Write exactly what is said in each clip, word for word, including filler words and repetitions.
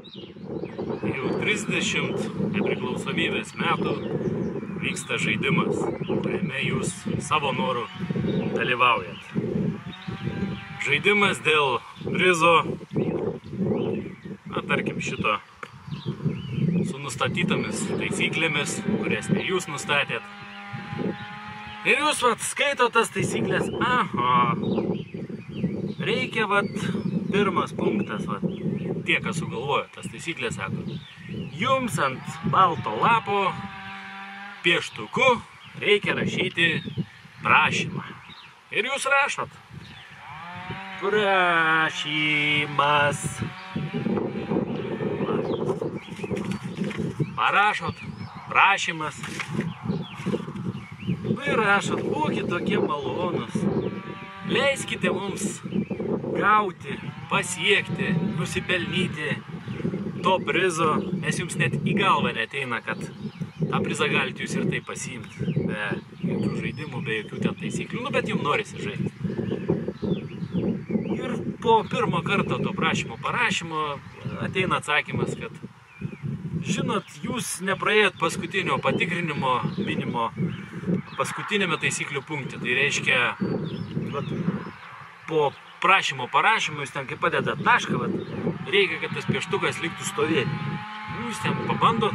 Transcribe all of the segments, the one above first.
Jau trisdešimt nepriklausomybės metų vyksta žaidimas, kuriame jūs savo norų dalyvaujat. Žaidimas dėl prizo, na tarkim šito, su nustatytomis taisyklėmis, kurias ne jūs nustatėt. Ir jūs vat skaito tas taisyklės, aha, reikia vat pirmas punktas, vat, tie, kas sugalvojo tas taisyklės, sako, jums ant balto lapo pieštuku reikia rašyti prašymą. Ir jūs rašot. Prašymas. Parašot, prašymas. Ir rašot, būkite tokie malonus. Leiskite mums gauti, pasiekti, nusipelnyti to prizo, nes jums net į galvą neteina, kad tą prizą galite jūs ir tai pasiimti, be jokių žaidimų, be jokių ten taisyklių, nu bet jums norisi žaisti. Ir po pirmo karto to prašymo parašymo ateina atsakymas, kad žinot, jūs nepraėjot paskutinio patikrinimo minimo paskutinėme taisyklių punkte. Tai reiškia, vat, po prašymo parašymo jūs ten kaip padedat tašką, vat, reikia, kad tas pieštukas liktų stovėti. Jūs ten pabandot,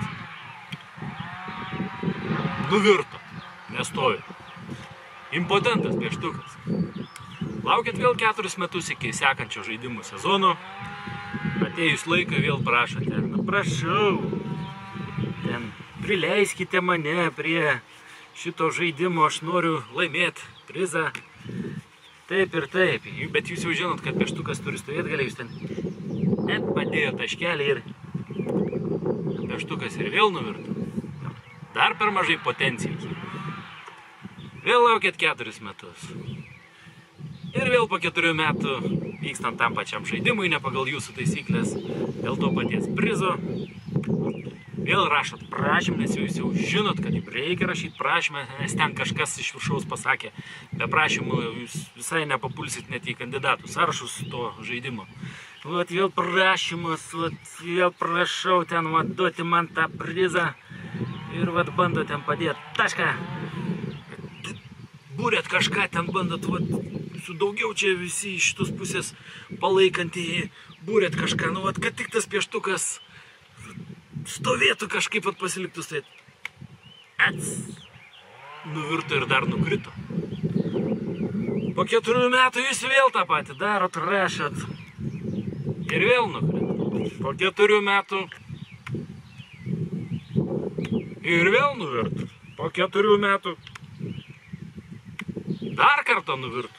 nuvirto, nestovi. Impotentas pieštukas. Laukit vėl keturis metus iki sekančio žaidimų sezono. Atėjus laiką vėl prašote. Na, prašau, ten prileiskite mane prie šito žaidimo, aš noriu laimėti prizą. Taip ir taip. Bet jūs jau žinot, kad pieštukas turi stovėti, gali jūs ten net padėjo taškelį ir pieštukas ir vėl nuvirto. Dar per mažai potencijos. Vėl laukėt keturis metus. Ir vėl po keturių metų vykstant tam pačiam žaidimui, ne pagal jūsų taisyklės, dėl to paties prizo. Vėl rašot prašymą, nes jūs jau žinot, kad jums reikia rašyti prašymą, nes ten kažkas iš viršaus pasakė, be prašymų jūs visai nepapulsit net į kandidatų sąrašus to žaidimo. Vat vėl prašymas, vat vėl prašau ten vat duoti man tą prizą ir vat bandot ten padėti tašką. Būrėt kažką ten bandot, vat su daugiau čia visi iš šitos pusės palaikantieji, būrėt kažką, nu vat kad tik tas pieštukas stovėtų kažkaip vat pasiliktų stovėti. Ats! Nuvirto ir dar nukrito. Po keturių metų jūs vėl tą patį darot, rašot. Ir vėl nukrito. Po keturių metų ir vėl nuvirto. Po keturių metų dar kartą nuvirto.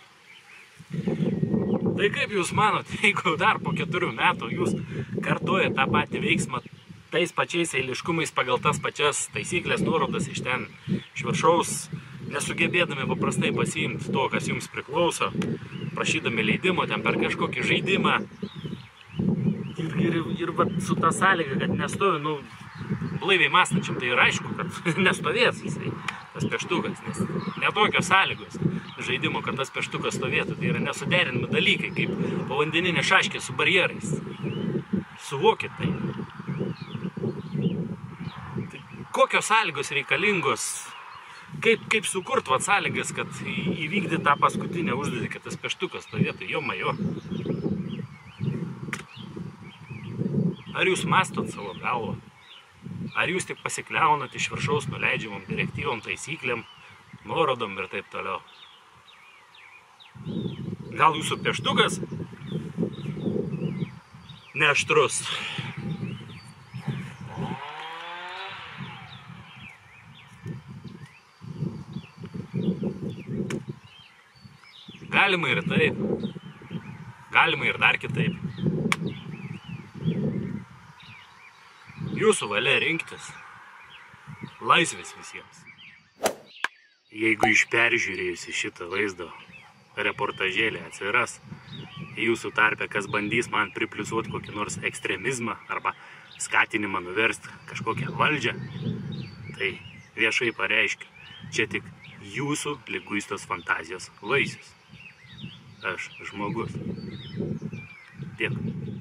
Tai kaip jūs manot, jeigu dar po keturių metų jūs kartojate tą patį veiksmą tais pačiais eiliškumais pagal tas pačias taisyklės nuorodas iš ten iš viršaus, nesugebėdami paprastai pasiimti to, kas jums priklauso, prašydami leidimo ten per kažkokį žaidimą ir, ir, ir vat, su ta sąlyga, kad nestovi, nu, blaiviai mąstančiam, tai yra aišku, kad nestovės jisai, tas pieštukas, nes netokios sąlygos žaidimo, kad tas pieštukas stovėtų, tai yra nesuderinami dalykai, kaip povandeninė šaškė su barjerais. Suvokit tai. Tai kokios sąlygos reikalingos, kaip, kaip sukurt vat sąlygas, kad įvykdyti tą paskutinę užduotį, kad tas pieštukas stovėtų, jo majo. Ar jūs mąstot savo galvą? Ar jūs tik pasikliaunat iš viršaus nuleidžiamom direktyvom, taisyklėm, nuorodom ir taip toliau? Gal jūsų pieštukas neaštrus? Galima ir taip, galima ir dar kitaip. Jūsų valia rinktis, laisvės visiems. Jeigu iš peržiūrėjusi šitą vaizdo reportažėlį atsiras jūsų tarpe, kas bandys man pripliusuoti kokį nors ekstremizmą arba skatinimą nuversti kažkokią valdžią, tai viešai pareiškiu, čia tik jūsų liguistos fantazijos vaisius. Aš žmogus. Tiek.